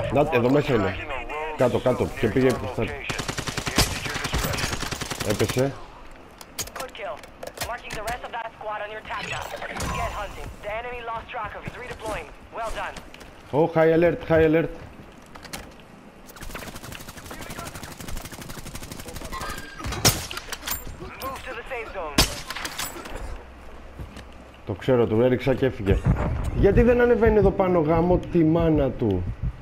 Να, εδώ μέσα είναι. Κάτω, κάτω. Και πήγε στα... Έπεσε. Oh, high alert, high alert. Το ξέρω, του έριξα και έφυγε. Γιατί δεν ανεβαίνει εδώ πάνω, γάμο τη μάνα του.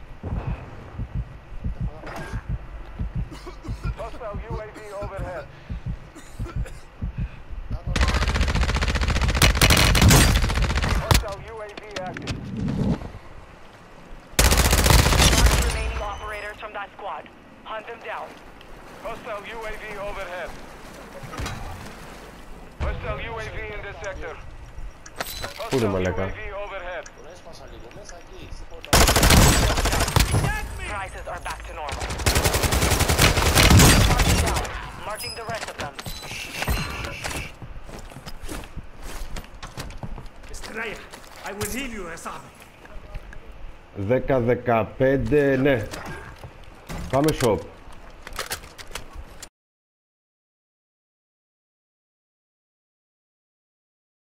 Πού είναι μαλάκα. I will heal you, Asami. 10-15, ναι. Πάμε shop.